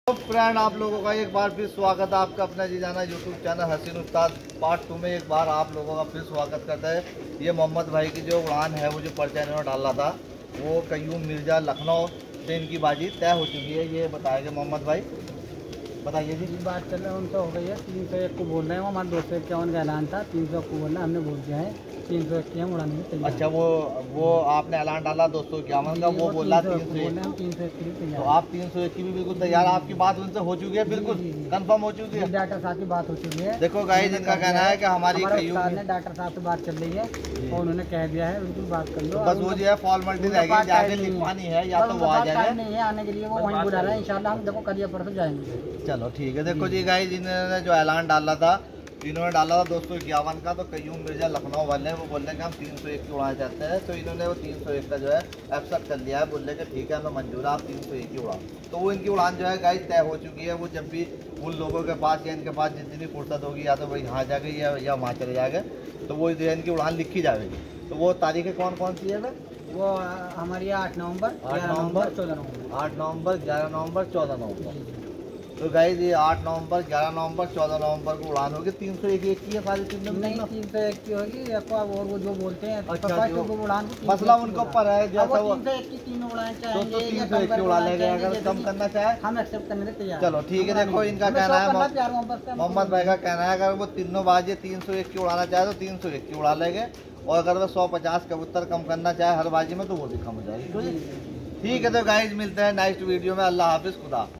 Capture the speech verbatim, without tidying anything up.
तो फ्रेंड, आप लोगों का एक बार फिर स्वागत है आपका अपना जी जाना यूट्यूब चैनल हसीन उस्ताद पार्ट टू में। एक बार आप लोगों का फिर स्वागत करता है। ये मोहम्मद भाई की जो उड़ान है, वो जो पर्चा इन्होंने डाला था, वो कयूम मिर्ज़ा लखनऊ से इनकी बाजी तय हो चुकी है। ये बताएंगे मोहम्मद भाई, बताइए जी। बात चल रहा है, उनसे हो गई है। तीन सौ एक को बोल रहे हैं, वो हमारे दो सौ इक्यावन का ऐलान था। तीन सौ को बोलना हमने बोल दिया है, तीन सौ इक्यावन उड़ाने में तैयार। अच्छा, वो वो आपने ऐलान डाला दो सौ इक्यावन का, वो बोला तीन सौ एक, तीन सौ इक्कीस तो आप तीन सौ एक की भी बिल्कुल तैयार। आपकी बात उनसे हो चुकी है, बिल्कुल कंफर्म हो चुकी है। डॉक्टर साहब की बात हो चुकी है। देखो गाइस, इनका कहना है कि हमारी डॉक्टर साहब से बात चल रही है और उन्होंने कह दिया है उनकी बात कर लो। बस वो जो है फॉर्मेलिटी रहेगी, जाके लिखवानी है या तो वो आ जाएगा। नहीं है आने के लिए, वो वहीं बुला रहे हैं। इंशाल्लाह हम देखो कल या परसों जाएंगे। चलो ठीक है। देखो जी गाइस, इन्होंने जो ऐलान डाला था, इन्होंने डाला था दो सौ इक्यावन का, तो कयूम मिर्ज़ा लखनऊ वाले वो बोल रहे हैं कि हम तीन सौ एक की उड़ाना चाहते हैं। तो इन्होंने वो तीन सौ एक का जो है एक्सेप्ट कर लिया है, बोल रहे कि ठीक है, हमें मंजूर है, आप तीन सौ एक की उड़ान। तो वो इनकी उड़ान जो है गाइस तय हो चुकी है। वो जब भी उन लोगों के पास या इनके पास जितनी फुर्सत होगी, या तो वही यहाँ जाके या, या वहाँ चले जाएंगे, तो वो जो है इनकी उड़ान लिखी जाएगी। तो वो तारीखें कौन कौन सी है? वो हमारी आठ नवंबर आठ नवंबर चौदह नवंबर आठ नवंबर ग्यारह नवंबर चौदह नवंबर तो गाइस ये आठ नवंबर ग्यारह नवंबर चौदह नवंबर को उड़ान होगी। तीन सौ एक एक की है सारी तीन नहीं, तीन सौ एक की होगी। और वो जो बोलते हैं अच्छा, उड़ान मसला उनके ऊपर है। जैसा वो तीन सौ एक की तीन उड़ान तो तीन सौ एक की उड़ा लेंगे, अगर कम करना चाहे हम एक्सेप्ट करने के तैयार। चलो ठीक है। देखो इनका कहना है, मोहम्मद भाई का कहना है, अगर वो तीनों बाजी तीन सौ एक की उड़ाना चाहे तो तीन सौ एक की उड़ा लेंगे, और अगर वो सौ पचास कबूतर कम करना चाहे हर बाजी में तो वो भी कम हो जाएगी। ठीक है। तो गाइस मिलते हैं नेक्स्ट वीडियो में। अल्लाह हाफिज़, खुदा।